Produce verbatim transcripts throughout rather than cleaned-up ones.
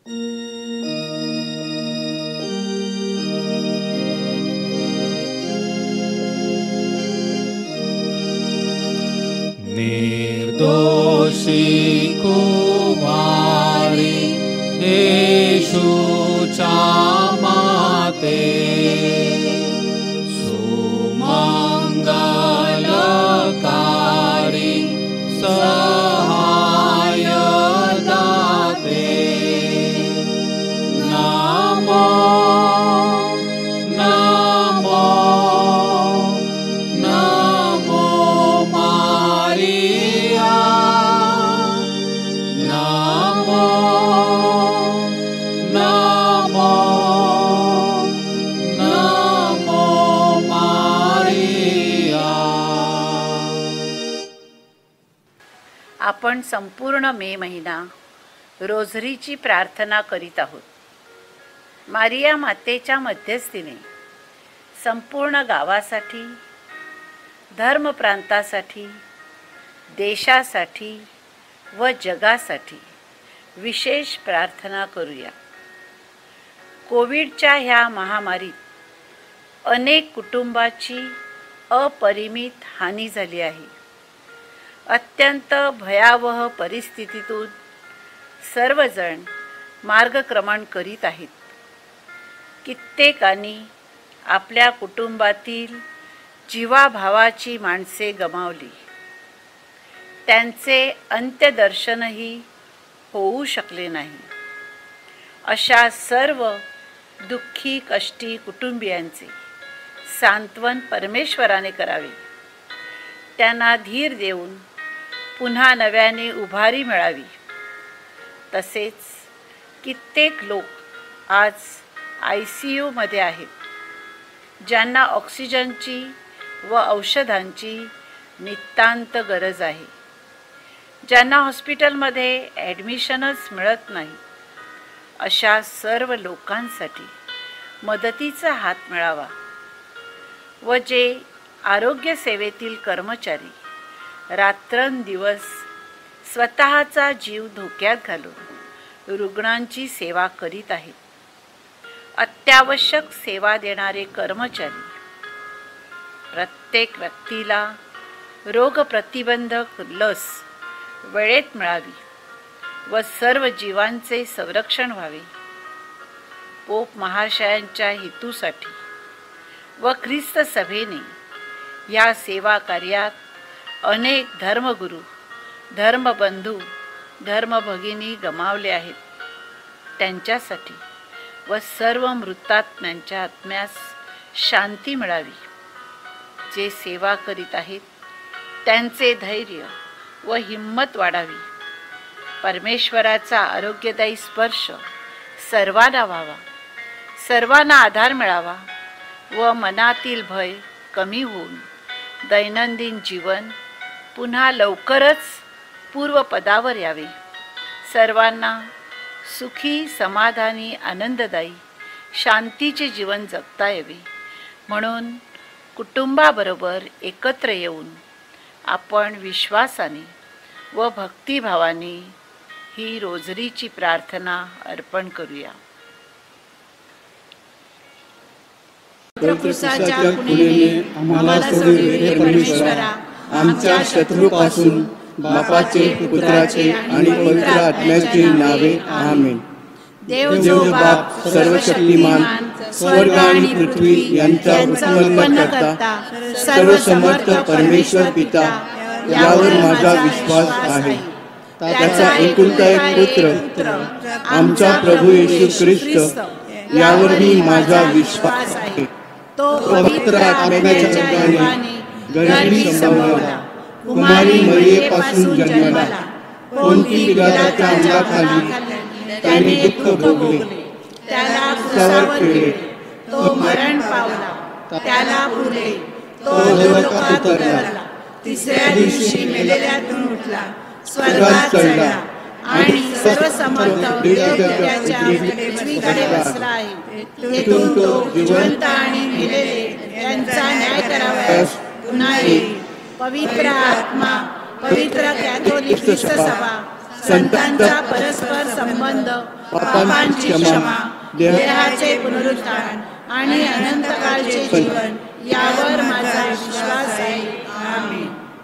निर्दोषी कुमारी येशूच्या माते, सुमंगलकारी सहाय दाते, नमो नमो नमो मारिया, नमो नमो नमो मारिया. आपण संपूर्ण मे महिना रोझरीची प्रार्थना करीत आहोत. मारिया मातेच्या मध्यस्थीने संपूर्ण गावासाठी, धर्मप्रांतासाठी, देशासाठी व जगासाठी विशेष प्रार्थना करूया. कोविडच्या ह्या महामारीत अनेक कुटुंबाची अपरिमित हानी झाली आहे. अत्यंत भयावह परिस्थितीतून सर्वजण मार्गक्रमण करीत आहेत. कित्येकांनी आपल्या कुटुंबातील जीवाभावाची माणसे गमावली. त्यांचे अंत्यदर्शनही होऊ शकले नाही. अशा सर्व दुःखी कष्टी कुटुंबियांचे सांत्वन परमेश्वराने करावे. त्यांना धीर देऊन पुन्हा नव्याने उभारी मिळावी. तसेच कित्येक लोक आज आय सी यूमध्ये आहेत, ज्यांना ऑक्सिजनची व औषधांची नितांत गरज आहे, ज्यांना हॉस्पिटलमध्ये ॲडमिशनच मिळत नाही. अशा सर्व लोकांसाठी मदतीचा हात मिळावा व जे आरोग्य सेवेतील कर्मचारी रात्रंदिवस स्वतःचा जीव धोक्यात घालून रुग्णांची सेवा करीत आहेत, अत्यावश्यक सेवा देणारे कर्मचारी, प्रत्येक व्यक्तीला रोगप्रतिबंधक लस वेळेत मिळावी व सर्व जीवांचे संरक्षण व्हावे. पोप महाशयांच्या हेतूसाठी व ख्रिस्त सभेने या सेवा कार्यात अनेक धर्मगुरू, धर्मबंधू, धर्मभगिनी गमावले आहेत. त्यांच्यासाठी व सर्व मृतात्म्यांच्या आत्म्यास शांती मिळावी. जे सेवा करीत आहेत त्यांचे धैर्य व हिम्मत वाढावी. परमेश्वराचा आरोग्यदायी स्पर्श सर्वांना व्हावा, सर्वांना आधार मिळावा व मनातील भय कमी होऊन दैनंदिन जीवन पुन्हा लवकरच पूर्वपदावर यावे. सर्वांना सुखी, समाधानी, आनंददायी, शांतीचे जीवन जगता यावे. म्हणून कुटुंबाबरोबर एकत्र येऊन आपण विश्वासाने व भक्तिभावाने ही रोझरीची प्रार्थना अर्पण करूया. पुत्रपुरुषाच्या खुणेने आम्हाला सोडविले परमेश्वरा, आमच्या शत्रूपासून बापाचे, पुत्राचे आणि पवित्र आत्म्याचे नावे. आमेन. देव जो बाप सर्वशक्तिमान, स्वर्ग आणि पृथ्वी यांचा उत्पन्न करता सर्व समर्थ परमेश्वर पिता, यावर माझा विश्वास आहे. त्याचा एकुलता एक पुत्र आमचा प्रभू येशू ख्रिस्त, यावरही माझा विश्वास आहे. तो पवित्र आत्म्याच्या योगाने गर्भी संभवला, कुमारी मरियेपासून जन्मला, कोणती पिलाताच्या अंगाखाली त्याने दुःख भोगले, त्याला क्रूसावर ठेवले, तो मरण पावला, त्याला पुरले, तो नरकात उतरला, तिसऱ्या दिवशी मेलेल्यातून उठला, स्वर्गात चढला आणि सर्वसमर्थ देवत्याच्या पृथ्वीकडे बसला आहे. तेथून तो जिवंत आणि मेलेले यांचा न्याय करावयास पुन्हा येईल. पवित्र आत्मा, पवित्र कॅथोलिक ख्रिस्त सभा, संतांचा परस्पर संबंध, पापांची क्षमा, देहाचे पुनरुत्थान आणि अनंत काळचे जीवन यावर माझा विश्वास आहे. आमेन.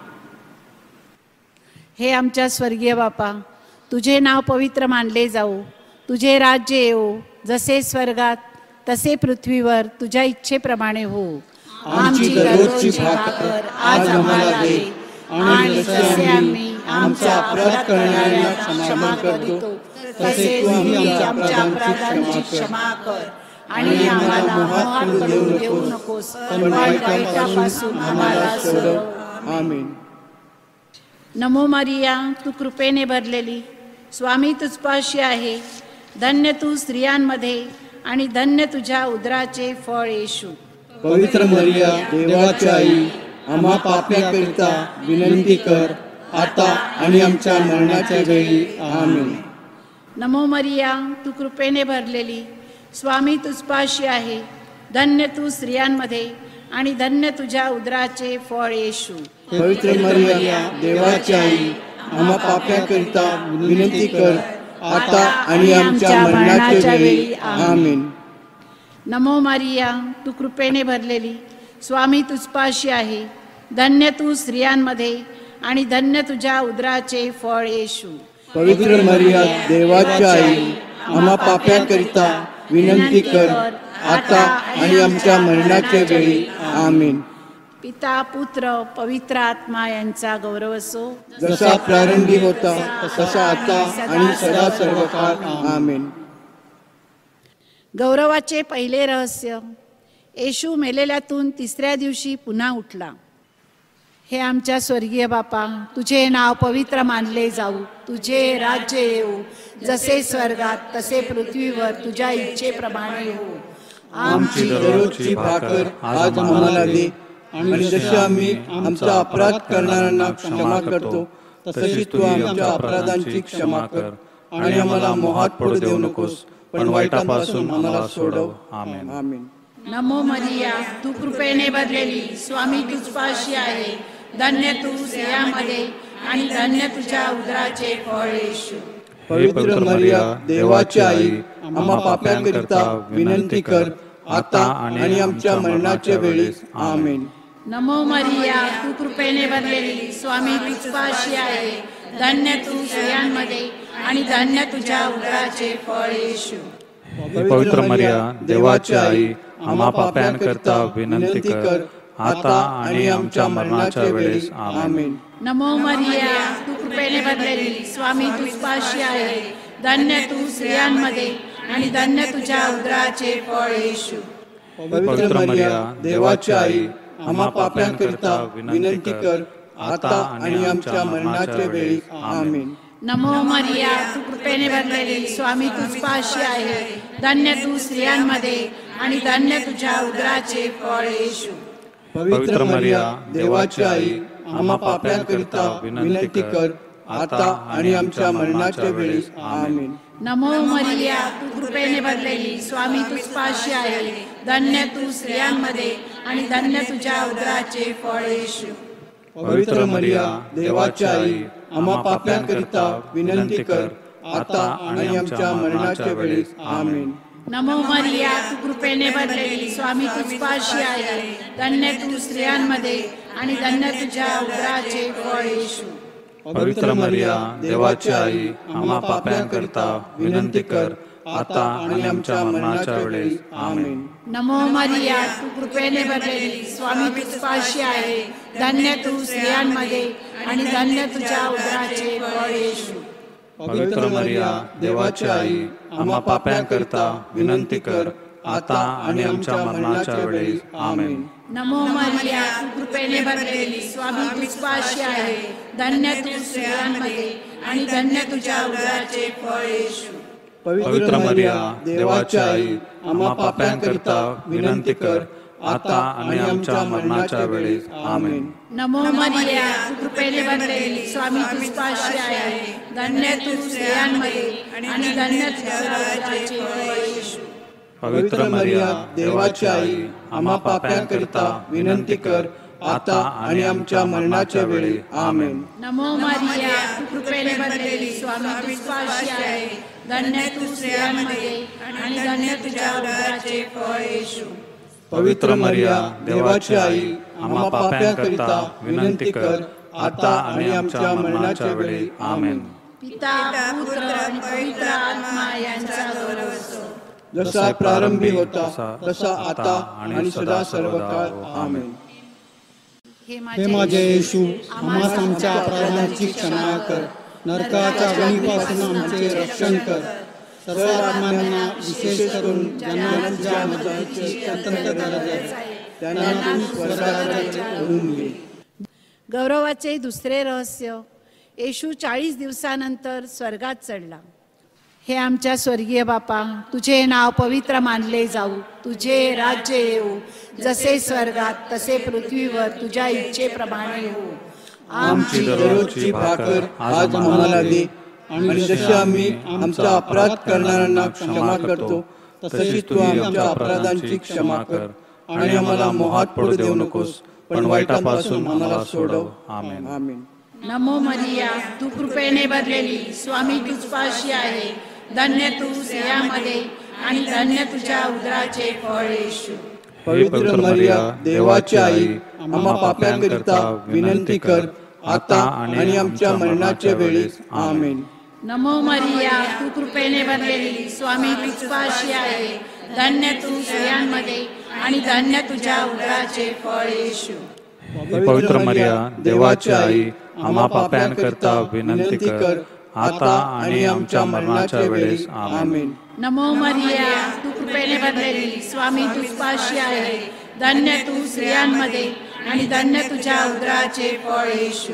हे आमच्या स्वर्गीय बापा, तुझे नाव पवित्र मानले जाओ, तुझे राज्य येवो, जसे स्वर्गात तसे पृथ्वीवर तुझ्या इच्छेप्रमाणे हो. आमची दररोजची भाकर आज आम्हाला दे, आणि जसे आम्ही आमचा अपराध करणाऱ्यांना क्षमा करतो, तसे तूही आमच्या अपराधांची क्षमा कर. आणि आम्हाला मोहात पडू देऊ नकोस, पण वाईटापासून आम्हाला सोडव. आमेन. नमो मरिया, तू कृपेने भरलेली, स्वामी तुझपाशी आहे. धन्य तू स्त्रियांमध्ये आणि धन्य तुझ्या उदराचे फळ येशू. पवित्र मरिया, देवाची आई, आम्हा पाप्याकरिता विनंती कर, आता आणि आमच्या मरणाच्या वेळी. आमेन. नमो मरिया, तू कृपेने भरलेली, स्वामी तुझपाशी आहे. धन्य तू स्त्रियांमध्ये आणि धन्य तुझ्या उदराचे फळ येशू. पवित्र मरिया, देवाची आई, आम्हा पाप्याकरिता विनंती कर, आता आणि आमच्या मरणाच्या वेळी. आमेन. नमो मरिया, तू कृपेने भरलेली, स्वामी तुझपाशी आहे. धन्य तू स्त्रियांमध्ये आणि धन्य तुझ्या उदराचे फळ येशू. पवित्र मरिया, देवाची आई, आम्हा पाप्याकरिता विनंती कर, आता आणि आमच्या मरणाच्या वेळी. आमेन. पिता, पुत्र, पवित्र आत्मा यांचा गौरव असो, जसा प्रारंभी होता तसा आता आणि सदा सर्वकाळ. आमेन. गौरवाचे पहिले रहस्य, येशू मेलेल्यातून तिसऱ्या दिवशी पुन्हा उठला. हे आमच्या स्वर्गीय बापा, तुझे नाव पवित्र मानले जाऊ, तुझे राज्य येऊ, जसे स्वर्गात तसे पृथ्वीवर तुझ्या इच्छेप्रमाणे हो. आमची दररोजची भाकर आज आम्हाला दे, आणि जसे आम्ही आमचा अपराध करणाऱ्यांना क्षमा करतो, तशी तू आमच्या अपराधांची क्षमा कर. आणि आम्हाला मोहात पडू देऊ नकोस, पण वाईटापासून आम्हाला सोडव. आमेन. आमेन. नमो मरिया, तू कृपेने भरलेली, स्वामी तुझपाशी आहे. धन्य तू स्त्रियांमध्ये आणि धन्य तुझ्या उदराचे फळ येशू. पवित्र मरिया, देवाची आई, आम्हा पाप्यांकरिता विनंती कर, आता आणि आमच्या मरणाच्या वेळी. आमेन. नमो मरिया, तू कृपेने भरलेली, स्वामी तुझपाशी आहे. धन्य तू स्त्रियांमध्ये आणि धन्य तुझ्या उदराचे फळ येशू. पवित्र मरिया, देवाची आई, आम्हा पाप्यांकरिता विनंती कर, आता आणि आमच्या मरणाच्या वेळेस. आमेन. नमो मरिया, तू कृपेने भरलेली, स्वामी तुझपाशी आहे. धन्य तू स्त्रियांमध्ये आणि धन्य तुझ्या उदराचे फळ येशू. पवित्र मरिया, देवाची आई, आम्हा पाप्यांकरिता विनंती कर, आता आणि आमच्या मरणाच्या वेळी. आमेन. नमो मरिया, तू कृपेने भरलेली, स्वामी तुझपाशी आहे. धन्य तू स्त्रियांमध्ये आणि धन्य तुझ्या उदराचे फळ येशू. पवित्र मरिया, देवाची आई, आम्हा पाप्यांकरिता विनंती कर, आता आणि आमच्या मरणाच्या वेळी. आमेन. नमो मरिया, तू कृपेने भरलेली, स्वामी तुझपाशी आहे. धन्य तू स्त्रियांमध्ये आणि धन्य तुझ्या उदराचे फळ येशू. पवित्र मरिया, देवाची आई, आम्हा पाप्यांकरिता विनंती कर, आता आणि आमच्या मरणाच्या वेळी. आमेन. नमो मरिया, तू कृपेने भरलेली, स्वामी तुझपाशी आहे. धन्य तू स्त्रियांमध्ये आणि धन्य तुझ्या उदराचे फळ येशू. पवित्र मरिया, देवाची आई, आम्हा पाप्यांकरिता विनंती कर, आता आणि आमच्या मरणाच्या वेळेस. आमेन. नमो मरिया, तू कृपेने भरलेली, स्वामी तुझपाशी आहे. धन्य तू स्त्रियांमध्ये आणि धन्य तुझ्या उदराचे फळ येशू. पवित्र मरिया, देवाची आई, आम्हा पाप्यांकरिता विनंती कर, आता आणि आमच्या मरणाच्या वेळेस. आमेन. नमो मरिया, तू कृपेने भरलेली, स्वामी तुझपाशी आहे. धन्य तू स्त्रियांमध्ये आणि धन्य तुझ्या उदराचे फळ येशू. पवित्र मरिया, देवाची आई, आम्हा पाप्यांकरिता विनंती कर, आता आणि आमच्या मरणाच्या वेळेस. आमेन. नमो मरिया, तू कृपेने भरलेली, स्वामी तुझपाशी आहे. धन्य तू स्त्रियांमध्ये आणि धन्य तुझ्या उदराचे फळ येशू. पवित्र मरिया, देवाची आई, आम्हा पाप्यांकरिता विनंती कर, आता आणि आमच्या मरणाच्या वेळी आमेन. नमो मरिया, तू कृपेने भरलेली, स्वामी तुझ्यापाशी आहे. धन्य तू स्त्रियांमध्ये आणि धन्य तुझ्या उदराचे फळ येशू. पवित्र मरिया, देवाची आई, आम्हा पाप्यांकरिता विनंती कर, आता आणि आमच्या मरणाच्या वेळी आमेन. पिता, पुत्र आणि पवित्र आत्मा यांचा गौरव असो. जसा प्रारंभी होता तसा आता आणि सदा सर्व काळ आमेन. हे माझे येशू, आम्हास आमच्या अपराधांची क्षमा कर, नरकाच्या अग्नीपासून आमचे रक्षण कर. सर्व आत्मांना, विशेष करून ज्यांना तुझ्या मदतीची अत्यंत गरज आहे, त्यांना तू स्वर्गात ओढून घे. गौरवाचे दुसरे रहस्य. येशू चाळीस दिवसानंतर स्वर्गात चढला. हे आमच्या स्वर्गीय बापा, तुझे नाव पवित्र मानले जाऊ, तुझे राज्य येऊ, जसे स्वर्गात तसे पृथ्वीवर तुझ्या इच्छेप्रमाणे हो. आमची दररोजची भाकर आज आम्हाला दे, आणि जसे आम्ही आमचा अपराध करणाऱ्यांना क्षमा करतो, तशी तू आमच्या अपराधांची क्षमा कर. आणि आम्हाला मोहात पडू देऊ नकोस, पण वाईटापासून आम्हाला सोडव. आमेन. आमेन. नमो मरिया, तू कृपेने भरलेली, स्वामी तुझ्यापाशी आहे. धन्य तू स्त्रियांमध्ये आणि धन्य तुझ्या उदराचे फळ येशू. पवित्र मरिया, देवाची आई, आम्हा पाप्यांकरिता विनंती कर, आता आणि आमच्या मरणाच्या वेळी आमेन. नमो मरिया, तू कृपेने भरलेली, स्वामी तुझ्यापाशी आहे. धन्य तू स्त्रियांमध्ये आणि धन्य तुझ्या उदराचे फळ येशू. पवित्र मरिया, देवाची आई, आम्हा पाप्यांकरिता विनंती कर, आता आणि आमच्या मरणाच्या वेळेस आमेन. नमो मरिया, तू कृपेने भरलेली, स्वामी तुझ्यापाशी आहे. धन्य तू स्त्रियांमध्ये आणि धन्य तुझ्या उदराचे फळ येशू.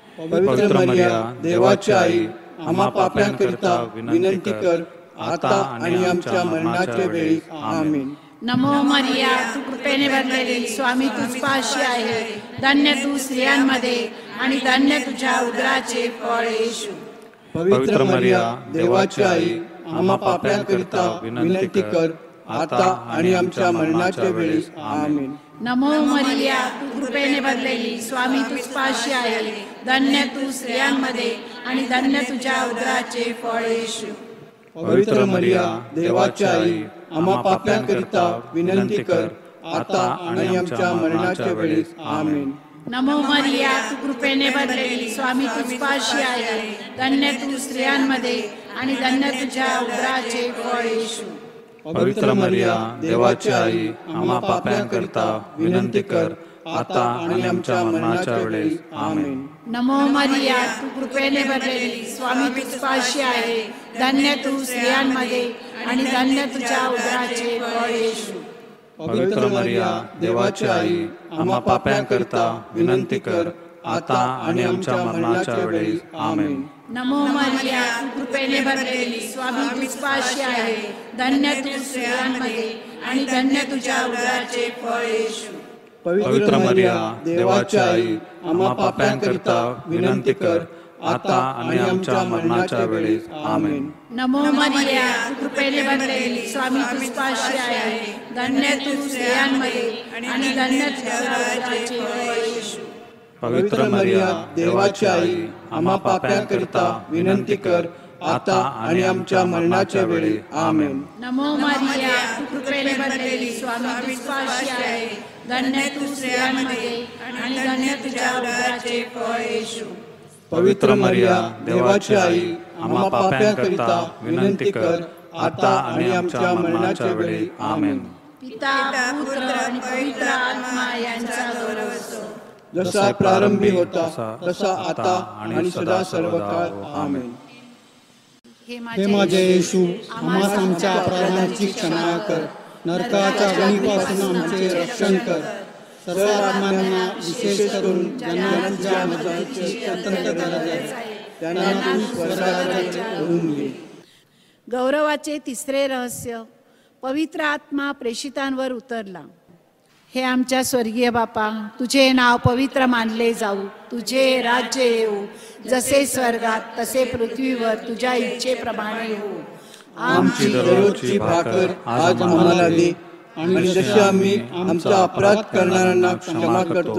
पवित्र मरिया, देवाची आई, आम्हा पाप्यांकरिता विनंती कर, आता आणि आमच्या मरणाच्या वेळी आमेन. नमो मरिया, तू कृपेने भरलेली, स्वामी तुझ्यापाशी आहे. धन्य तू स्त्रियांमध्ये आणि धन्य तुझ्या उदराचे फळ येशू. पवित्र मरिया, देवाची आई, आम्हा पाप्यांकरिता विनंती कर, आता आणि आमच्या मरणाच्या वेळी आमेन. नमो मरिया, तू कृपेने भरलेली, स्वामी तुझ्यापाशी आहे. धन्य तू स्त्रियांमध्ये आणि धन्य तुझ्या उदराचे फळ येशू. पवित्र मरिया, देवाची आई, आम्हा पाप्यांकरिता विनंती कर, आता आणि आमच्या मरणाच्या वेळी आमेन. नमो मरिया, तू कृपेने भरलेली, स्वामी तुझ्यापाशी आहे. धन्य तू स्त्रियांमध्ये आणि धन्य तुझ्या उदराचे फळ येशू. पवित्र मरिया, देवाची आई, आम्हा पाप्यांकरिता विनंती कर, आता आणि आमच्या मरणाच्या वेळी आमेन. नमो मरिया, तू कृपेने भरलेली, स्वामी तुझ्यापाशी आहे. धन्य तू स्त्रियांमध्ये आणि धन्य तुझ्या उदराचे फळ येशू. पवित्र मरिया, देवाची आई, आम्हा पाप्यांकरिता विनंती कर, आता आणि आमच्या मरणाच्या वेळी आमेन. नमो मरिया, तू कृपेने भरलेली, स्वामी तुझ्यापाशी आहे. धन्य तू स्त्रियांमध्ये आणि धन्य तुझ्या उदराचे फळ येशू. पवित्र मरिया, देवाची आई, आम्हा पाप्यांकरिता विनंती कर, आता आणि आमच्या मरणाच्या वेळी आमेन. नमो मरिया, तू कृपेने भरलेली, स्वामी तुझ्यापाशी आहे. धन्य तू स्त्रियांमध्ये आणि धन्य तुझ्या उदराचे फळ येशू. पवित्र मरिया, देवाची आई, आम्हा पाप्यांकरिता विनंती कर, आता आणि आमच्या मरणाच्या वेळी आमेन. नमो मरिया, तू कृपेने भरलेली, स्वामी तुझ्यापाशी आहे. धन्य तू स्त्रियांमध्ये आणि धन्य तुझ्या उदराचे फळ येशू. पवित्र मरिया, देवाची आई, आम्हा पाप्यांकरिता विनंती कर, आता आणि आमच्या मरणाच्या वेळी आमेन. पिता, पुत्र आणि पवित्र आत्मा यांचा गौरव असो. जसा प्रारंभी होता तसा आता आणि सदा सर्व काळ आमेन. हे माझे येशू, आम्हास आमच्या अपराधांची क्षमा कर, नरकाच्या अग्नीपासून आमचे रक्षण कर. सर्व आत्मांना, विशेष करून ज्यांना तुझ्या मदतीची अत्यंत गरज आहे, त्यांना तू स्वर्गात ओढून घे. गौरवाचे तिसरे रहस्य. पवित्र आत्मा प्रेषितांवर उतरला. हे आमच्या स्वर्गीय बापा, तुझे नाव पवित्र मानले जाऊ, तुझे राज्य येऊ, जसे स्वर्गात तसे पृथ्वीवर तुझ्या इच्छेप्रमाणे हो. आमची दररोजची भाकर आज आम्हाला दे, आणि जसे आम्ही आमचा अपराध करणाऱ्यांना क्षमा करतो,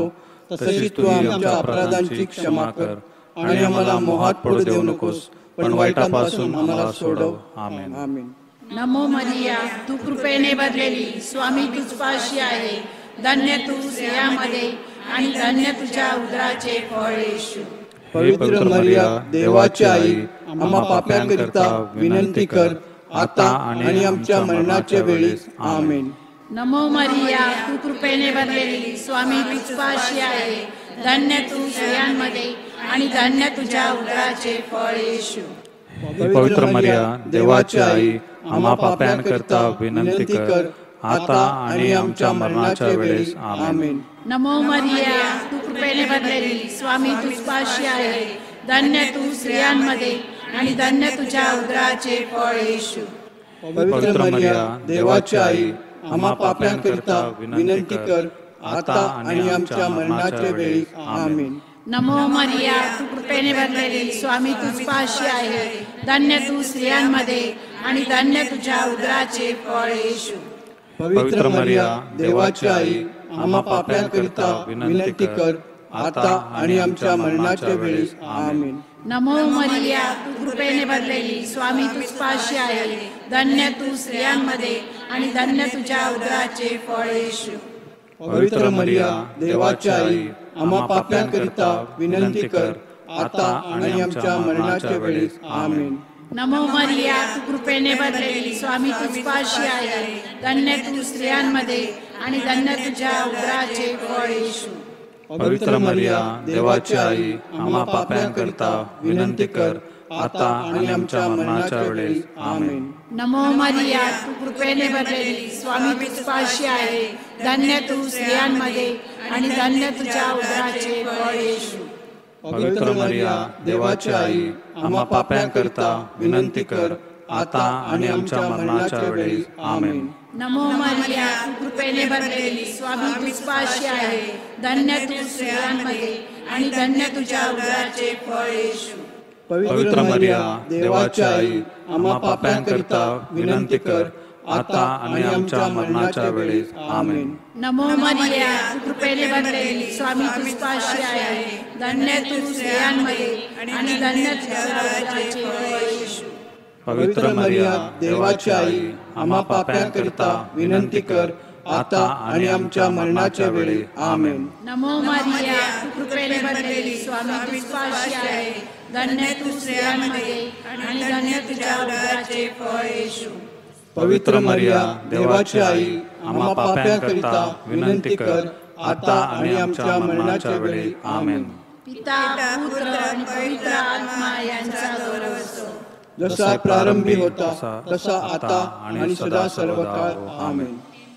तसेच तू आमच्या अपराधांची क्षमा कर आणि आम्हाला मोहात पडू देऊ नकोस, पण वाईटापासून आम्हाला सोडव. आमेन. आमेन. नमो मरिया, तू कृपेने भरलेली, स्वामी तुझपाशी आहे. धन्य तू स्त्रियांमध्ये आणि धन्य तुझ्या उदराचे फळ येशू. पवित्र मरिया, देवाची आई, आम्हा पाप्यांकरिता विनंती कर, आता आणि आमच्या मरणाच्या वेळी. आमेन. नमो मरिया, तू कृपेने भरलेली, स्वामी तुझपाशी आहे. धन्य तू स्त्रियांमध्ये आणि धन्य तुझ्या उदराचे फळ येशू. पवित्र मरिया, देवाची आई, आम्हा पाप्यांकरिता विनंती कर, आता आणि आमच्या मरणाच्या वेळेस. आमेन. नमो मरिया, तू कृपेने भरलेली, स्वामी तुझपाशी आहे. धन्य तू स्त्रियांमध्ये आणि धन्य तुझ्या उदराचे फळ येशू. पवित्र मरिया, देवाची आई, आम्हा पाप्यांकरिता विनंती कर, आता आणि आमच्या मरणाच्या वेळी. आमेन. नमो मरिया, तू कृपेने भरलेली, स्वामी तुझपाशी आहे. धन्य तू स्त्रियांमध्ये आणि धन्य तुझ्या उदराचे फळ येशू. पवित्र मरिया, देवाची आई, आम्हा पाप्यांकरिता विनंती कर, आता आणि आमच्या मरणाच्या वेळी. आमेन. नमो मरिया, तू कृपेने भरलेली, स्वामी तुझपाशी आहे. धन्य तू स्त्रियांमध्ये आणि धन्य तुझ्या उदराचे फळ येशू. पवित्र मरिया, देवाची आई, आम्हा पाप्यांकरिता विनंती कर, आता आणि आमच्या मरणाच्या वेळी. आमेन. नमो मरिया, तू कृपेने भरलेली, स्वामी तुझपाशी आहे. धन्य तू स्त्रियांमध्ये आणि धन्य तुझ्या उदराचे फळ येशू. पवित्र मरिया, देवाची आई, आम्हा पाप्यांकरिता विनंती कर, आता आणि आमच्या मरणाच्या वेळेस. आमेन. नमो मरिया, तू कृपेने भरलेली, स्वामी तुझपाशी आहे. धन्य तू स्त्रियांमध्ये आणि धन्य तुझ्या उदराचे फळ येशू. पवित्र मरिया, देवाची आई, आम्हा पाप्यांकरिता विनंती कर, आता आणि आमच्या मरणाच्या वेळेस. आमेन. नमो मरिया, तू कृपेने भरलेली, स्वामी तुझपाशी आहे. धन्य तू स्त्रियांमध्ये आणि धन्य तुझ्या उदराचे फळ येशू. पवित्र मरिया, देवाची आई, आम्हा पाप्यांकरिता विनंती कर, आता आणि आमच्या मरणाच्या वेळेस. आमेन. नमो मरिया, तू कृपेने भरलेली, स्वामी तुझपाशी आहे. धन्य तू स्त्रियांमध्ये आणि धन्य तुझ्या उदराचे फळ येशू. पवित्र मरिया, देवाची आई, आम्हा पाप्यांकरिता विनंती कर, आता आणि आमच्या मरणाच्या वेळी. आमेन. नमो मरिया, तू कृपेने भरलेली, स्वामी तुझपाशी आहे. धन्य तू स्त्रियांमध्ये आणि धन्य तुझ्या उदराचे फळ येशू. पवित्र मरिया, देवाची आई, आम्हा पाप्यांकरिता विनंती कर, आता आणि आमच्या मरणाच्या वेळी. आमेन. पिता, पुत्र आणि पवित्र आत्मा यांचा गौरव असो. जसा प्रारंभी होता तसा आता आणि सदा सर्व काळ. आमेन.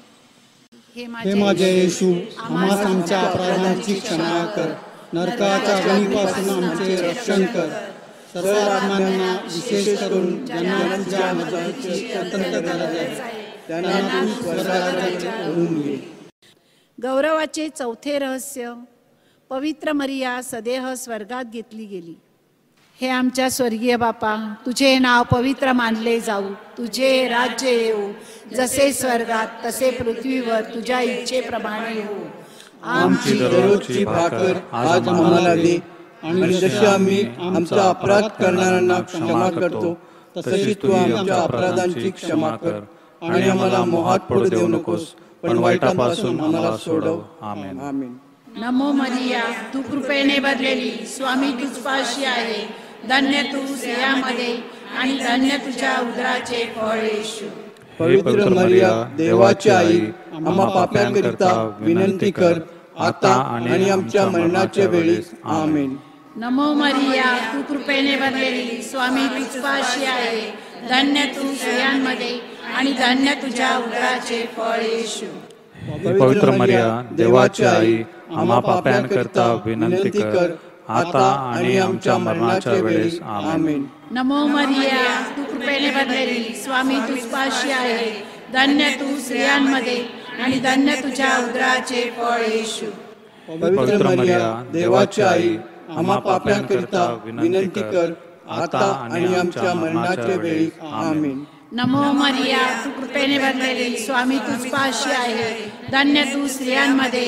हे माझे येशू, आम्हास आमच्या अपराधांची क्षमा कर, नरकाच्या अग्नीपासून आमचे रक्षण कर. सर्व आत्मांना, विशेष करून ज्यांना तुझ्या मदतीची अत्यंत गरज आहे, त्यांना तू स्वर्गात घेऊन ये. गौरवाचे चौथे रहस्य, पवित्र मरिया सदेह स्वर्गात घेतली गेली. हे आमच्या स्वर्गीय बापा, तुझे नाव पवित्र मानले जाऊ, तुझे राज्य येऊ, जसे स्वर्गात तसे पृथ्वीवर तुझ्या इच्छेप्रमाणे हो. आमची दररोजची भाकर आज आम्हाला दे, आणि जसे आम्ही आमचा अपराध करणाऱ्यांना क्षमा करतो, तशी तू आमच्या अपराधांची क्षमा कर, आणि आम्हाला मोहात पडू देऊ नकोस, पण वाईटापासून आम्हाला सोडव. आमेन. आमेन. नमो मरिया, तू कृपेने भरलेली, स्वामी तुझपाशी आहे. धन्य तू स्त्रियांमध्ये आणि धन्य तुझ्या उदराचे फळ येशू. पवित्र मरिया, देवाची आई, आम्हा पाप्यांकरिता विनंती कर, आता आणि आमच्या मरणाच्या वेळी. आमेन. नमो मरिया, तू कृपेने भरलेली, स्वामी तुझपाशी आहे. धन्य तू स्त्रियांमध्ये आणि धन्य तुझ्या उदराचे फळ येशू. पवित्र मरिया, देवाची आई, आम्हा पाप्यांकरिता विनंती कर, आता आणि आमच्या मरणाच्या वेळेस. आमेन. नमो मरिया, तू कृपेने भरलेली, स्वामी तुझपाशी आहे. धन्य तू स्त्रियांमध्ये आणि धन्य तुझ्या उदराचे फळ येशू. पवित्र मरिया, देवाची आई, आम्हा पाप्यांकरिता विनंती कर, आता आणि आमच्या मरणाच्या वेळी. आमेन. नमो मरिया, तू कृपेने भरलेली, स्वामी तुझपाशी आहे. धन्य तू स्त्रियांमध्ये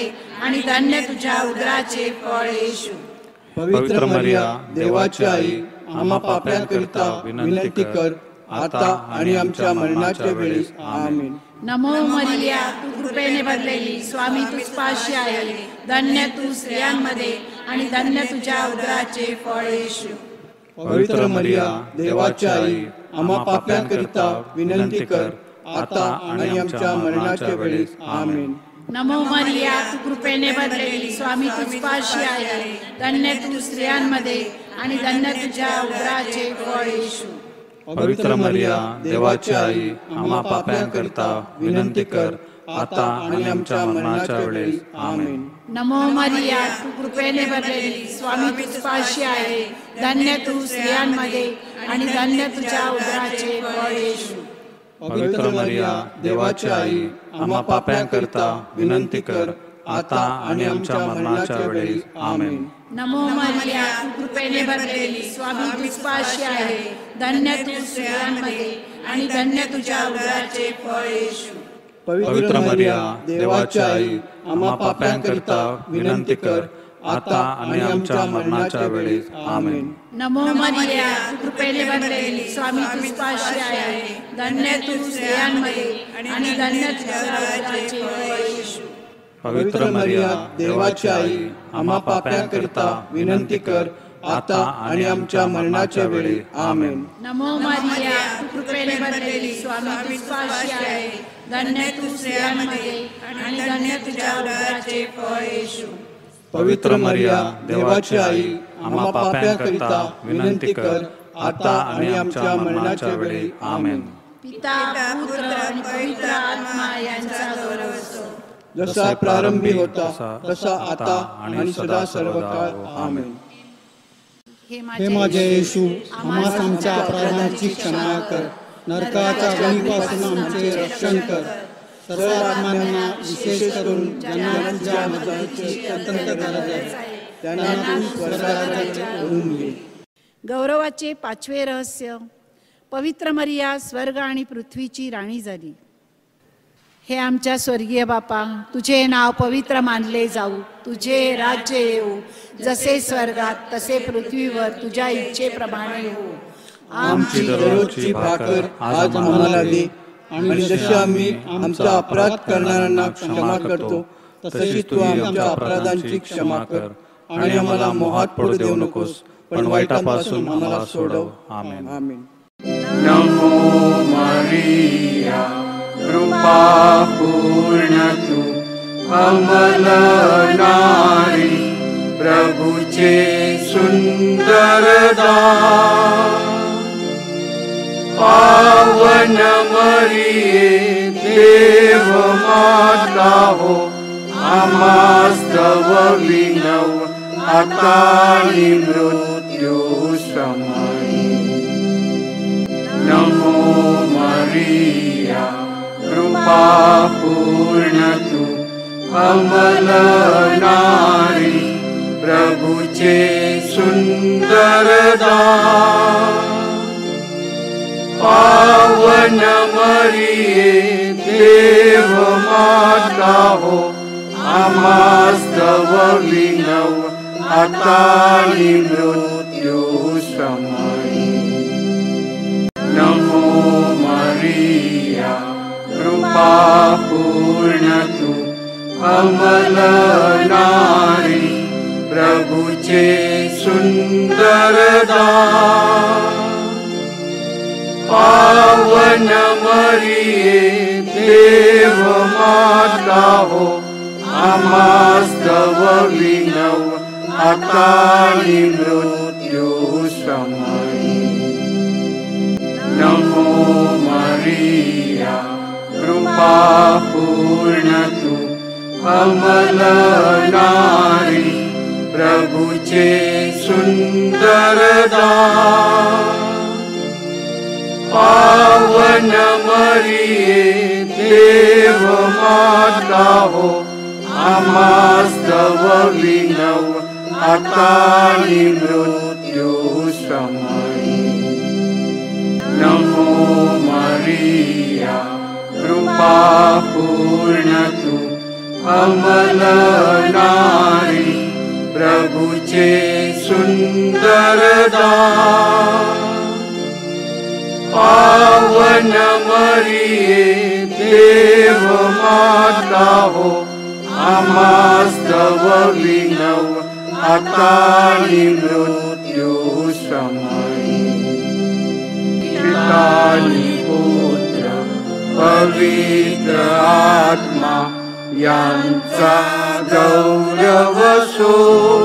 आणि धन्य तुझ्या उदराचे फळ येशू. पवित्र मरिया देवाची आई, आम्हा पाप्यांकरिता विनंती कर, आता आणि आमच्या मरणाच्या वेळेस. आमेन. नमो मरिया, तू कृपेने भरलेली, स्वामी तुझपाशी आहे. धन्य तू स्त्रियांमध्ये आणि धन्य तुझ्या उदराचे फळ येशू. पवित्र मरिया देवाची आई, आम्हा पाप्यांकरिता विनंती कर, आता आणि आमच्या मरणाच्या वेळेस. आमेन. नमो मरिया, तू कृपेने भरलेली, स्वामी तुझपाशी आहे. धन्य तू स्त्रियांमध्ये आणि धन्य तुझ्या उदराचे फळ येशू. पवित्र मरिया देवाची आई, आम्हा पाप्यांकरिता विनंती कर, आता आणि आमच्या मरणाच्या वेळेस. आमेन. नमो मरिया, तू कृपेने भरलेली, स्वामी तुझपाशी आहे. धन्य तू स्त्रियांमध्ये आणि धन्य तुझ्या उदराचे फळ येशू. पवित्र मरिया देवाची आई, आम्हा पाप्यांकरिता विनंती कर, आता आणि आमच्या मरणाच्या वेळेस. आमेन. नमो मरिया, तू कृपेने भरलेली, स्वामी तुझपाशी आहे. धन्य तू स्त्रियांमध्ये आणि धन्य तुझ्या उदराचे फळ येशू. पवित्र मरिया देवाची आई, आम्हा पाप्यांकरिता विनंती कर, आता आणि आमच्या मरणाच्या वेळेस. आमेन. नमो मरिया, तू कृपेने भरलेली, स्वामी तुझपाशी आहे. धन्य तू स्त्रियांमध्ये आणि धन्य तुझ्या उदराचे फळ येशू. पवित्र मरिया देवाची आई, आम्हा पाप्यांकरिता विनंती कर, आता आणि आमच्या मरणाच्या वेळी. आमेन. नमो मरिया, तू कृपेने भरलेली, स्वामी तुझपाशी आहे. धन्य तू स्त्रियांमध्ये आणि धन्य तुझ्या उदराचे फळ येशू. पवित्र मरिया देवाची आई, आम्हा पाप्यांकरिता विनंती कर, आता आणि आमच्या मरणाच्या वेळी. आमेन. पिता, पुत्र आणि पवित्र आत्मा यांचा गौरव असो. जसा प्रारंभी होता तसा आता आणि सदा सर्वकाळ. आमेन. हे माझे येशू, आम्हास आमच्या अपराधांची क्षमा कर, नरकाच्या अग्नीपासून आमचे रक्षण कर. सर्व आत्मांना, विशेष करून ज्यांना तुझ्या मदतीची अत्यंत गरज आहे, त्यांना तू स्वर्गात ओढून घे. गौरवाचे पाचवे रहस्य. पवित्र मरिया स्वर्ग आणि पृथ्वीची राणी झाली. हे आमच्या स्वर्गीय बापा, तुझे नाव पवित्र मानले जाऊ, तुझे राज्य येऊ, जसे स्वर्गात तसे पृथ्वीवर तुझ्या इच्छेप्रमाणे हो. आमची दररोजची भाकर आज आम्हाला दे, आणि जसे आम्ही आमचा अपराध करणाऱ्यांना क्षमा करतो, तसेच तू आमच्या अपराधांची क्षमा कर, आणि आम्हाला मोहात पडू देऊ नकोस, पण वाईटापासून आम्हाला सोडव. आमेन. आमेन. नमो मरिया, कृपा पूर्ण तू अमल नारी, प्रभुचे सुंदर दान. पावन मरिये देव माता हो, आम्हास्तव विनव आता आणि मृत्यू समयी. नमो मरिया, कृपा पूर्ण तू अमल नारी, प्रभुचे सुंदर दान. पावन मरिये देव माता हो, आम्हास्तव विनव आता आणि मृत्यू समयी. नमो मरिया, कृपा पूर्ण तू अमल नारी, प्रभुचे सुंदर दान. पावन मरिये देव माता हो, आम्हास्तव विनव आता आणि मृत्यू समयी. नमो मरिया, कृपा पूर्ण तू अमल नारी, प्रभुचे सुंदर दान. पावन मरिये देव माता हो, आम्हास्तव विनव आता आणि मृत्यू समयी. नमो मरिया, कृपा पूर्ण तू अंमलणारी प्रभूचे सुंदर दान. पावन मरिये देव माता हो, आम्हास्तव विनव आता आणि मृत्यू समयी. पिता आणि पुत्र पवित्र आत्मा यांचा गौरव सो.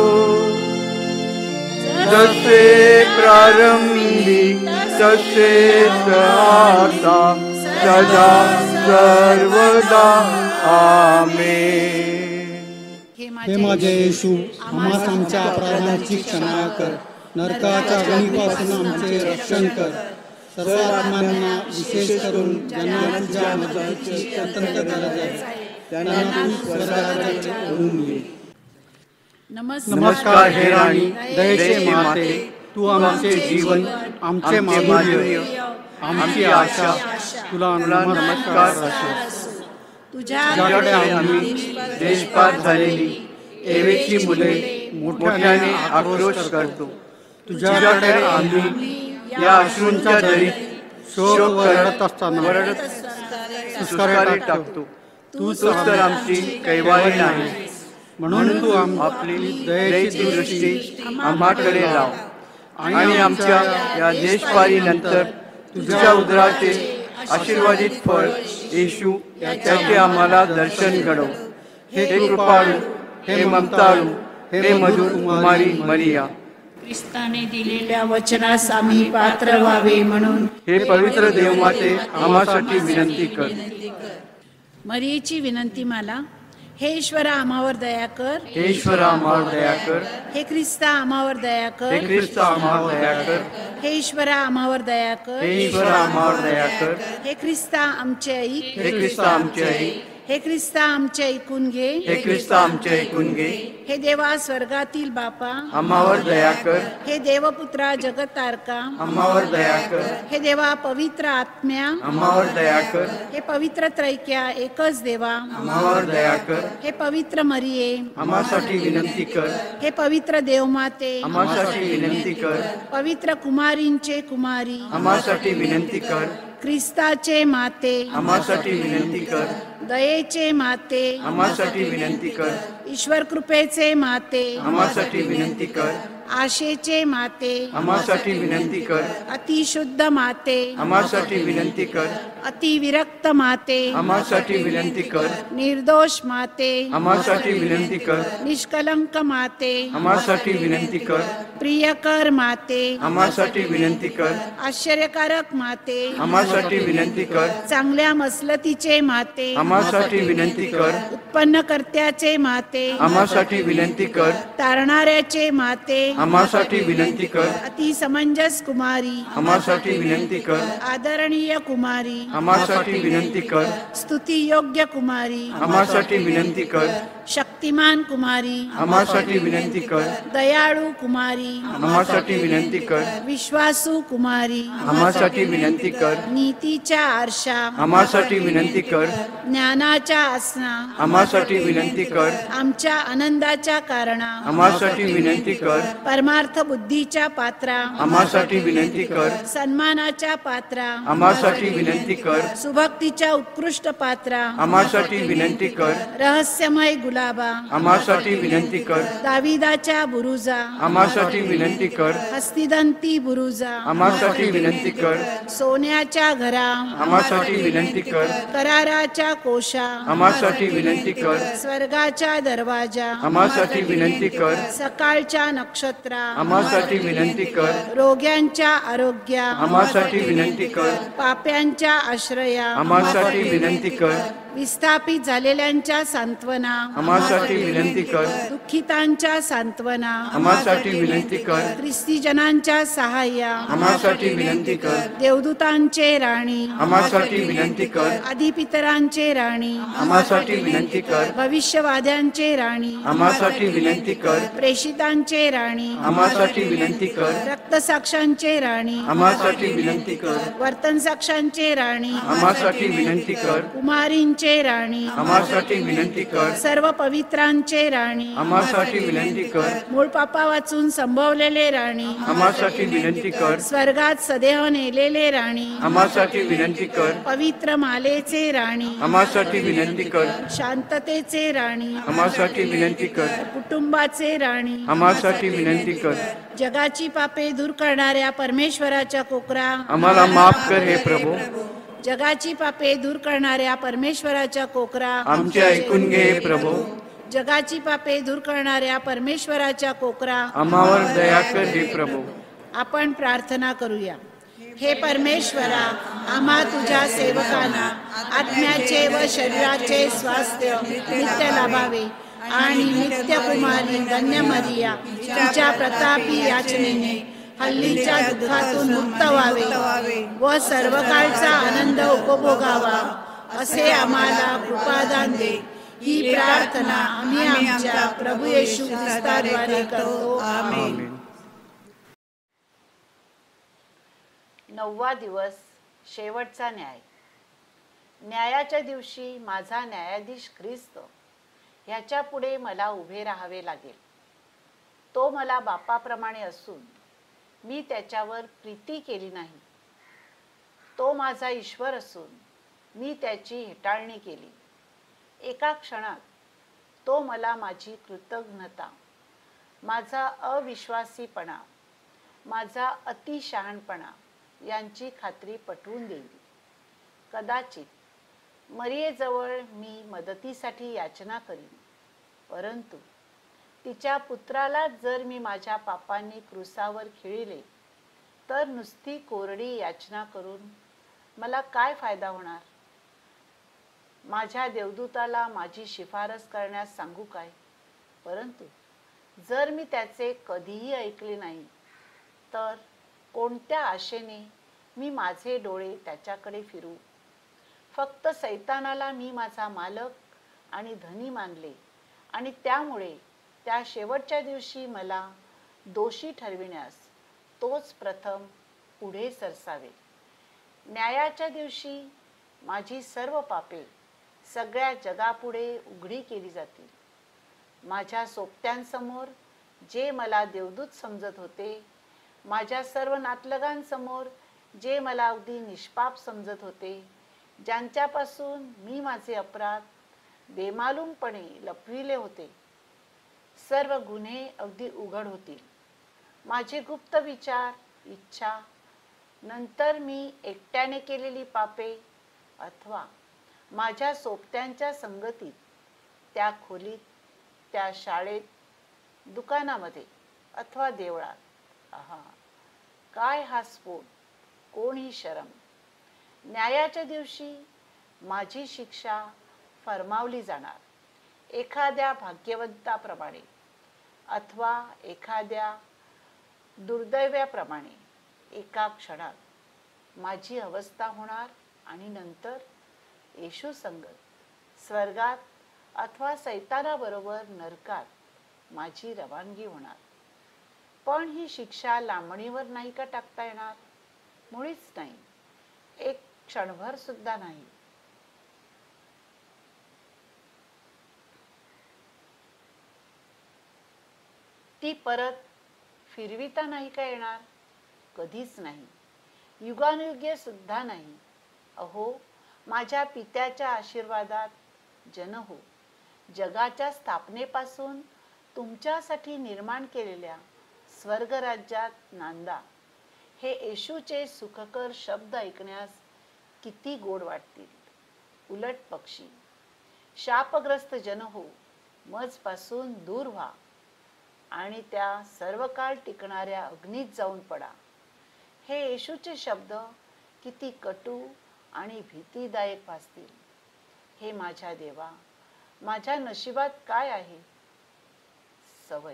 जसे प्रारंभी तसेच आता सदा सर्वदा आमेन. हे माझे येशू, आम्हास आमच्या अपराधांची क्षमा कर, नरकाच्या अग्नीपासून आमचे रक्षण कर. सर्व आत्मांना विशेष करून ज्यांना तुझ्या मदतीची अत्यंत गरज आहे त्यांना तू स्वर्गाकडे ओढून घे. नमस्कार हे राणी, दयेचे माते, तू आमचे जीवन, आमचे माधुर्य, आमची आशा, तुला नमस्कार असो. तुझ्याकडे आम्ही देशपात झालेली एवेची मुले मोठ्याने आक्रोश करतो. तुझ्याकडे आम्ही या अश्रूंच्या दरीत शोक करत असताना सुस्कारे टाकतो. तूच तर आमची कैवारी नाही, म्हणून तू आपली दयेची दृष्टी आम्हाकडे लाव आणि आमच्या या देशपारीनंतर तुझ्या उदराचे आशीर्वादित फळ येशू त्याचे आम्हाला दर्शन घडव. हे कृपाळू, हे ममताळू, हे मधुर कुमारी मरिया, ख्रिस्ताने दिलेल्या वचनास आम्ही पात्र व्हावे म्हणून हे पवित्र देवमाते आम्हासाठी विनंती कर. मरियेची विनंती माला. हे ईश्वरा आम्हावर दया कर. हे ईश्वरा आम्हावर दया कर. हे ख्रिस्ता आम्हावर दया कर. हे ख्रिस्त आम्हावर दया कर. हे ईश्वरा आम्हावर दया कर. हे ईश्वरा आम्हावर दया कर. हे ख्रिस्ता आमचे ऐक. हे ख्रिस्त आमचे आई. हे ख्रिस्ता आमचे ऐकून घे. हे ख्रिस्त आमचे ऐकून घे. हे देवा स्वर्गातील बापा आम्हावर दया कर. हे देवपुत्रा जगतारका आम्हावर दया कर. हे देवा पवित्र आत्म्या आम्हावर दया कर. हे पवित्र त्रैक्या एकच देवा आम्हावर दया कर. हे पवित्र मरिये आम्हासाठी विनंती कर. हे पवित्र देवमाते आम्हासाठी विनंती कर. पवित्र कुमारींचे कुमारी आम्हासाठी विनंती कर. ख्रिस्ताचे माते आम्हासाठी विनंती कर. दयेचे माते आम्हासाठी विनंती कर. ईश्वर कृपेचे माते आम्हासाठी विनंती कर. आशेचे माते आम्हासाठी विनंती कर. अतिशुद्ध माते आम्हासाठी विनंती कर. अतिविरक्त माते आम्हासाठी विनंती कर. निर्दोष माते आम्हासाठी विनंती कर. निष्कलंक माते आम्हासाठी विनंती कर. प्रियकर माते आम्हासाठी विनंती कर. आश्चर्यकारक माते आम्हासाठी विनंती कर. चांगल्या मसलतीचे माते आम्हासाठी विनंती कर. उत्पन्नकर्त्याचे माते आम्हासाठी विनंती कर. तारणाऱ्याचे माते आम्हासाठी विनंती कर. अतिसमंजस कुमारी आम्हासाठी विनंती कर. आदरणीय कुमारी आम्हासाठी विनंती कर. स्तुतियोग्य कुमारी आम्हासाठी विनंती कर. शक्तिमान कुमारी आम्हासाठी विनंती कर. दयाळू कुमारी आम्हासाठी विनंती कर. विश्वासू कुमारी आम्हासाठी विनंती कर. नीतीच्या आरशा आम्हासाठी विनंती कर. ज्ञानाच्या आसना आम्हासाठी विनंती कर. आमच्या आनंदाच्या कारणा आम्हासाठी विनंती कर. परमार्थ बुद्धीच्या पात्रा आम्हासाठी विनंती कर. सन्मानाच्या पात्रा आम्हासाठी विनंती कर. सुभक्तीच्या उत्कृष्ट पात्रा आम्हासाठी विनंती कर. रहस्यमय गुलाबा आम्हासाठी विनंती कर. दाविदाच्या बुरुजा आम्हासाठी विनंती कर. हस्तिदंती बुरुजा आम्हासाठी विनंती कर. सोन्याच्या घरा आम्हासाठी विनंती कर. कराराच्या कोशा आम्हासाठी विनंती कर. स्वर्गाच्या दरवाजा आम्हासाठी विनंती कर. सकाळच्या नक्षत्रा आम्हासाठी विनंती कर. रोग्यांच्या आरोग्या आम्हासाठी विनंती कर. पाप्यांच्या आश्रया आम्हासाठी विनंती कर. विस्थापित झालेल्यांच्या सांत्वना आम्हासाठी आम्हासाठी विनंती कर. दुःखितांच्या सांत्वना, आम्हासाठी विनंती कर. ख्रिस्ती जनांच्या सहाय्या, आम्हासाठी विनंती कर. देवदूतांचे राणी, आम्हासाठी विनंती कर. आदिपितरांचे राणी, आम्हासाठी विनंती कर. भविष्यवाद्यांचे राणी, आम्हासाठी विनंती कर. प्रेषितांचे राणी, आम्हासाठी विनंती कर. रक्तसाक्षांचे राणी, आम्हासाठी विनंती कर. वर्तन साक्षांचे राणी, आम्हासाठी विनंती कर. कुमारींचे राणी, आम्हासाठी विनंती कर. सर्व पवित्रांचे राणी, आम्हासाठी विनंती कर. मूळ पापा वाचून संभवलेले राणी, आम्हासाठी विनंती कर. स्वर्गात सदेह नेलेले राणी, आम्हासाठी विनंती कर. पवित्र मालेचे राणी, आम्हासाठी विनंती कर. शांततेचे राणी, आम्हासाठी विनंती कर. कुटुंबाचे राणी, आम्हासाठी विनंती कर. जगाची पापे दूर करणाऱ्या परमेश्वराच्या कोकरा, आम्हाला माफ कर हे प्रभू. जगाची पापे दूर करणाऱ्या परमेश्वराच्या कोकरा, आमचे ऐकून घे हे प्रभू. जगाची पापे दूर करणाऱ्या परमेश्वराच्या कोकरा, आम्हावर दया कर हे प्रभू. आपण प्रार्थना करूया. हे परमेश्वरा, आम्हा तुझ्या सेवकांना आत्म्याचे व शरीराचे स्वास्थ्य नित्य लाभावे आणि नित्य कुमारी धन्य मरिया तुझ्या प्रतापी याचनेने हल्लीच्या दुःखातून मुक्त व्हावे व सर्वकाळचा आनंद उपभोगावा असे आम्हाला कृपादान दे. ही प्रार्थना आम्ही आमच्या प्रभू येशू ख्रिस्ताद्वारे करतो. आमेन. नववा दिवस, शेवटचा न्याय. न्यायाच्या दिवशी माझा न्यायाधीश ख्रिस्त ह्याच्या पुढे मला उभे राहावे लागेल. तो मला बापाप्रमाणे असून मी त्याच्यावर प्रीती केली नाही. तो माझा ईश्वर असून मी त्याची हेटाळणी केली. एका क्षणात तो मला माझी कृतज्ञता, माझा अविश्वासीपणा, माझा अतिशहाणपणा यांची खात्री पटवून देईल. कदाचित मरियेजवळ मी मदतीसाठी याचना करीन, परंतु तिच्या पुत्राला जर मी माझ्या पापांनी क्रूसावर खिळले तर नुसती कोरडी याचना करून मला काय फायदा होणार? माझ्या देवदूताला माझी शिफारस करण्यास सांगू काय? परंतु जर मी त्याचे कधीही ऐकले नाही तर कोणत्या आशेने मी माझे डोळे त्याच्याकडे फिरू? फक्त सैतानाला मी माझा मालक आणि धनी मानले आणि त्यामुळे त्या शेवटच्या दिवशी मला दोषी ठरविण्यास तोच प्रथम पुढे सरसावे. न्यायाच्या दिवशी माझी सर्व पापे सगळ्या जगापुढे उघडी केली जातील. माझ्या सोबत्यांसमोर जे मला देवदूत समजत होते, माझ्या सर्व नातलगांसमोर जे मला अगदी निष्पाप समजत होते, ज्यांच्यापासून मी माझे अपराध बेमालूमपणे लपविले होते, सर्व गुन्हे अगदी उघड होतील. माझे गुप्त विचार, इच्छा, नंतर मी एकट्याने केलेली पापे अथवा माझ्या सोबत्यांच्या संगतीत, त्या खोलीत, त्या शाळेत, दुकानामध्ये अथवा देवळात, आहा काय हा स्फोट, कोण ही शरम. न्यायाच्या दिवशी माझी शिक्षा फरमावली जाणार. एखाद्या भाग्यवंताप्रमाणे अथवा एखाद्या दुर्दैव्याप्रमाणे एका क्षणात माझी अवस्था होणार आणि नंतर येशू संगत स्वर्गात अथवा सैतानाबरोबर नरकात माझी रवानगी होणार. पण ही शिक्षा लांबणीवर नाही का टाकता येणार? मुळीच नाही, एक क्षणभर सुद्धा नाही. ती परत फिरविता नाही का येणार? कधीच नाही, युगानुयुगे सुद्धा नाही. अहो, माझ्या पित्याच्या आशीर्वादात जन हो, जगाच्या स्थापनेपासून तुमच्यासाठी निर्माण केलेल्या स्वर्गराज्यात नांदा. हे येशूचे सुखकर शब्द ऐकण्यास किती गोड वाटतील. उलट पक्षी, शापग्रस्त जन हो, मजपासून दूर व्हा आणि त्या सर्व काळ टिकणाऱ्या अग्नीत जाऊन पडा. हे येशूचे शब्द किती कटू आणि भीतीदायक भासतील. हे माझ्या देवा, माझ्या नशिबात काय आहे? सवय.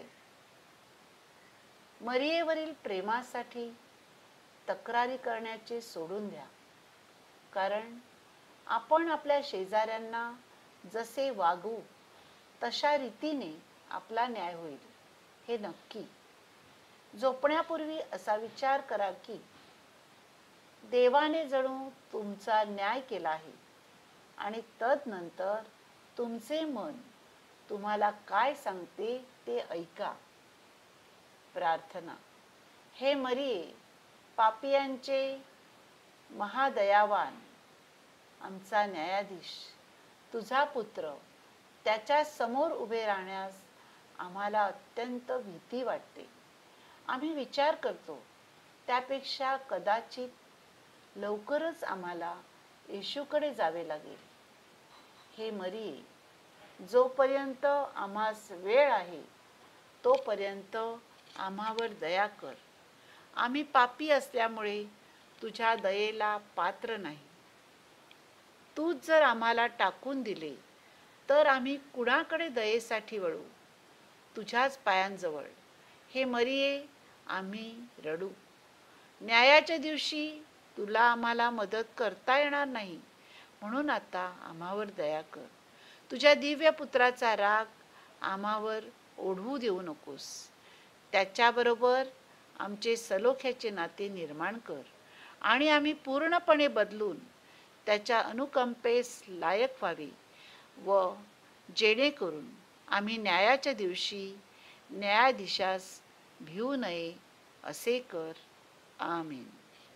मरियेवरील प्रेमासाठी तक्रारी करण्याचे सोडून द्या, कारण आपण आपल्या शेजाऱ्यांना जसे वागू तशा रीतीने आपला न्याय होईल हे नक्की. झोपण्यापूर्वी असा विचार करा की देवाने जणू तुमचा न्याय केला आहे आणि तदनंतर तुमचे मन तुम्हाला काय सांगते ते ऐका. प्रार्थना. हे मरिये, पापियांचे महादयावान आमचा न्यायाधीश, तुझा पुत्र त्याच्या समोर उभे राहण्यास आम्हाला अत्यंत भीती वाटते. आम्ही विचार करतो त्यापेक्षा कदाचित लवकरच आम्हाला येशूकडे जावे लागेल. हे मरिये, जोपर्यंत आम्हास वेळ आहे तोपर्यंत आम्हावर दया कर. आम्ही पापी असल्यामुळे तुझ्या दयेला पात्र नाही. तूच जर आम्हाला टाकून दिले तर आम्ही कुणाकडे दयेसाठी वळू? तुझ्याच पायांजवळ. हे मरिये, आम्ही रडू. न्यायाच्या दिवशी तुला आम्हाला मदत करता येणार नाही, म्हणून आता आम्हावर दया कर. तुझ्या दिव्य पुत्राचा राग आम्हावर ओढवू देऊ नकोस. त्याच्याबरोबर आमचे सलोख्याचे नाते निर्माण कर आणि आम्ही पूर्णपणे बदलून त्याच्या अनुकंपेस लायक व्हावे व जेणेकरून आम्ही न्यायाच्या दिवशी न्यायाधीशास भिवू नये असे कर. आमीन.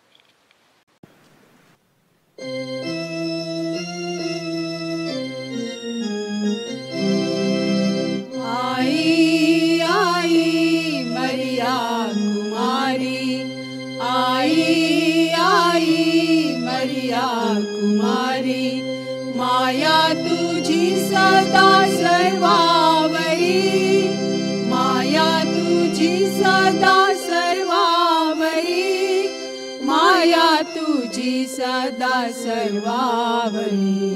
आई आई मरिया कुमारी, आई आई मरिया कुमारी, माया तुझी सदा सर्वावरी, माया तुझी सदा सर्वावरी, माया तुझी सदा सर्वावरी.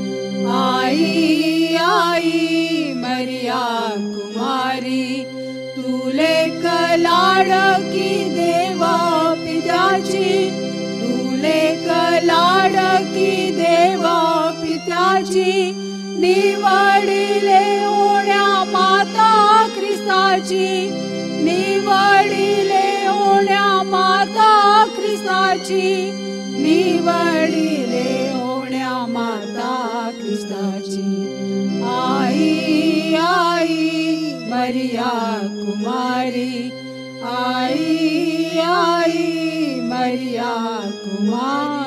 आई आई मरिया कुमारी, तुले लाडकी देवा पित्याची, तुले लाडकी देवा पित्याची, निवडिले ओण्या माता ख्रिस्ताची, निवडिले ओण्या माता ख्रिस्ताची, निवडिले ओण्या माता ख्रिस्ताची. आई आई मरिया कुमारी, आई आई मरिया कुमारी.